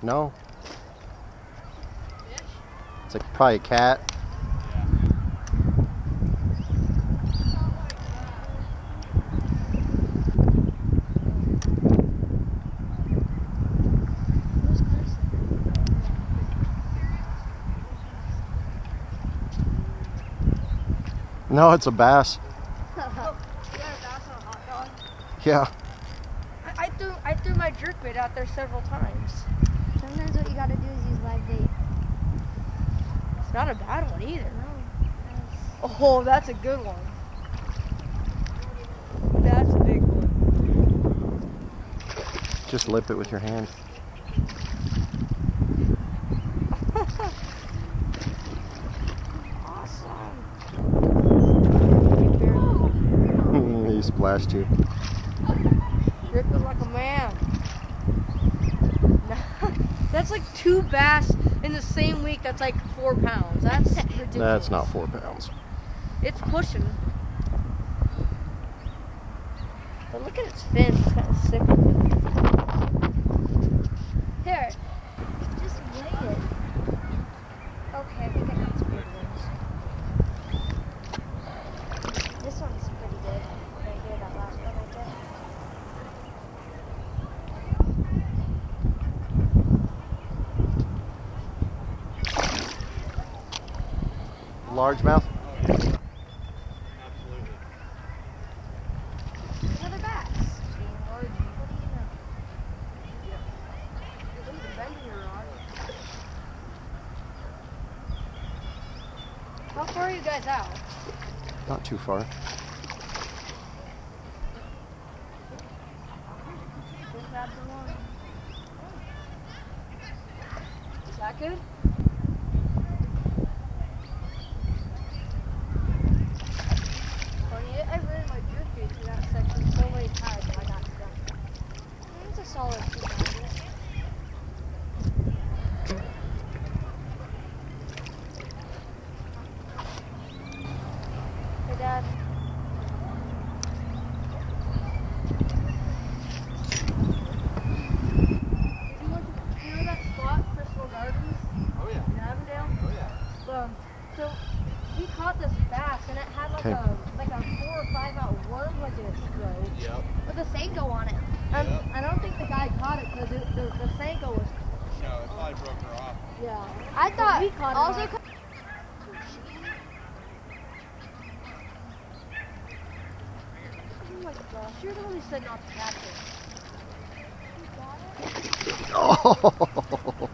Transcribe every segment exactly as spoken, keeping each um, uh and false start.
No. It's like probably a cat. No, it's a bass. Yeah. I, I threw I threw my jerkbait out there several times. Sometimes what you gotta do is use live bait. It's not a bad one either. No. Oh, that's a good one. That's a big one. Just lip it with your hand. He splashed you. Grip it like a man. That's like two bass in the same week. That's like four pounds. That's ridiculous. That's not four pounds. It's pushing. But look at its fins. It's kind of sick looking. Here. Just weigh it. Okay, I think I got some good ones. This one's pretty good. Right here, that last one right there. Largemouth? Absolutely. Another bass. Being large. What do you know? Look at the bend in your rod. How far are you guys out? Not too far. Just grab the one. Is that good? Funny, I ran my jerkbait through that section so many times and I got stuck. It's a solid two pounders. Hey, Dad. You know that spot, Crystal Gardens? Oh yeah. In Avondale? Oh yeah. Um, so we caught this bass and it had like Okay. a like a four or five out worm like in its throat Yep. with a Senko on it. And Yep. I don't think the guy caught it because the, the Senko was, No, it probably broke her off. yeah. I thought we caught it also on- ca- Oh my gosh, you're the one who said not to catch it. Oh!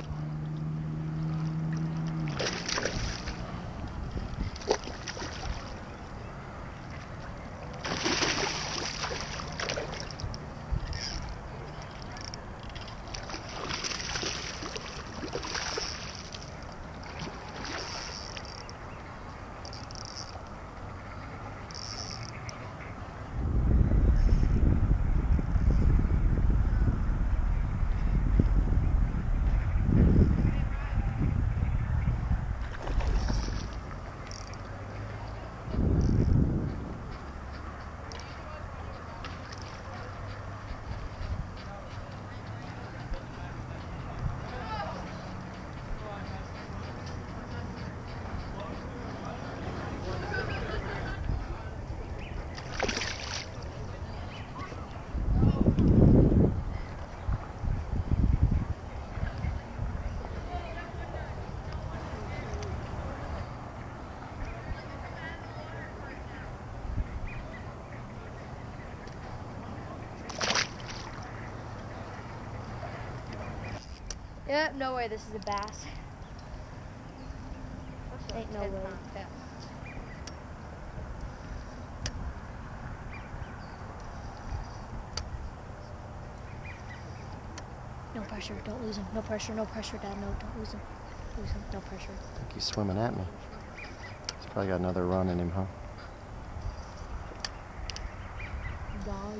Yep, no way this is a bass. Ain't no way. No pressure, don't lose him. No pressure, no pressure, Dad. No, don't lose him. Lose him, no pressure. I think he's swimming at me. He's probably got another run in him, huh? Dog.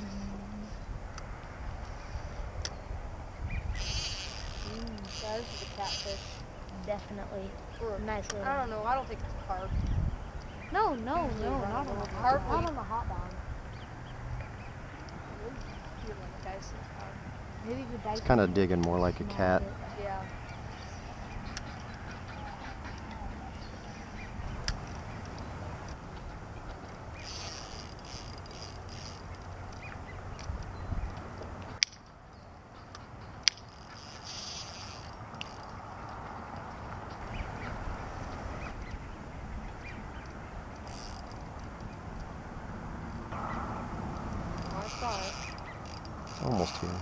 Yeah, this is a catfish. Definitely. Or, Nice little. I don't know, I don't think it's carp. No, no, no, Right. not on the Carp hot, not would- on the hot dog. Feel like a dice and carp. Maybe the dice. It's kind of digging more like a cat. Yeah. I saw it. Almost here.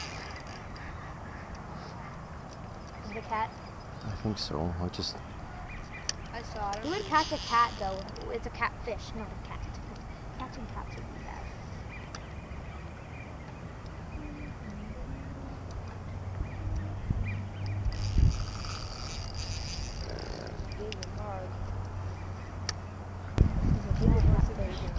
Is it a cat? I think so. I just. I saw it. You would catch a cat though. It's a catfish, not a cat. Catching cats would be bad. These are hard. It's a big catfish.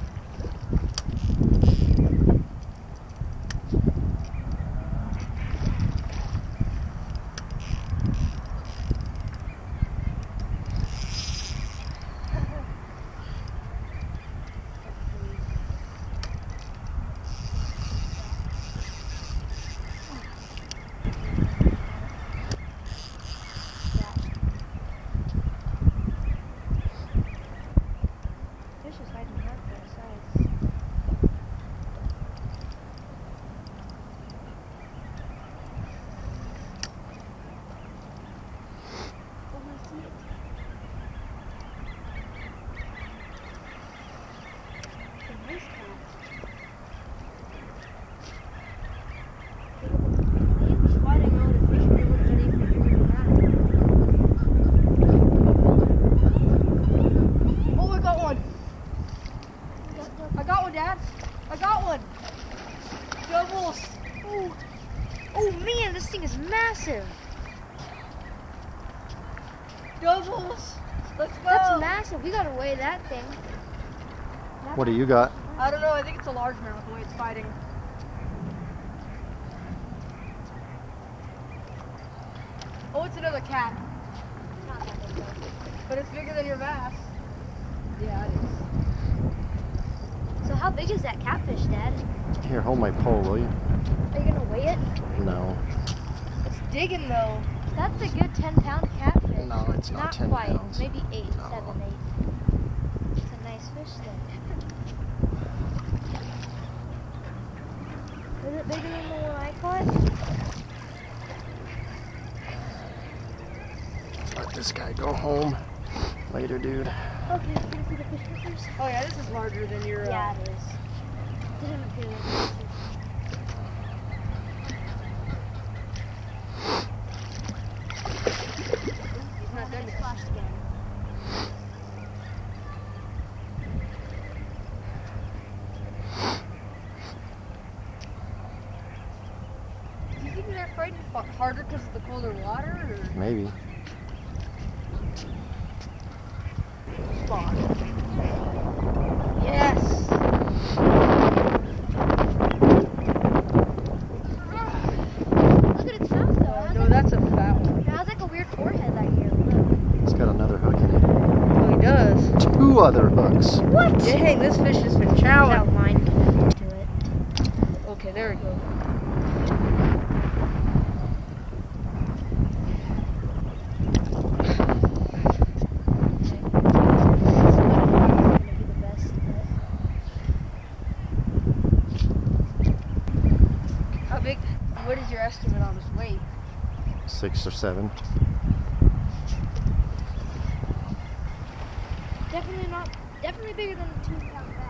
Fish is fighting hard for its size. Oh, I see it. It's a nice cat. It's fighting out a fish pretty much ready for doing that. Oh, I got one. I got one, Dad. I got one. Doubles. Oh, oh man, this thing is massive. Doubles. Let's go. That's massive. We gotta weigh that thing. That's What do you got? I don't know. I think it's a largemouth the way it's fighting. Oh, it's another cat. not that big though. But it's bigger than your bass. Yeah, it is. So how big is that catfish, Dad? Here, hold my pole, will you? Are you gonna weigh it? No. It's digging though. That's a good ten pound catfish. No, it's not ten quite. pounds. Maybe eight, No. seven, eight. It's a nice fish though. Is it bigger than the one I caught? Let this guy go home. Later, dude. Okay, I'm gonna see the fish pictures. Oh yeah, this is larger than your. Uh, Yeah, it is. Didn't appear like this. He's not done It's yet. splashed again. Do you think they're fighting fa- harder because of the colder water, or? Maybe. Spot. Yes. Look at its mouth though. It has, No, like, that's a fat one. it has like a weird forehead right here. Look. It's got another hook in it. Oh, he does. Two other hooks. What? Dang, this fish has been Out chowing. mine. Do it. Okay, there we go. Gonna be the best. How big? What is your estimate on his weight? Six or seven. Definitely not. Definitely bigger than the two pound.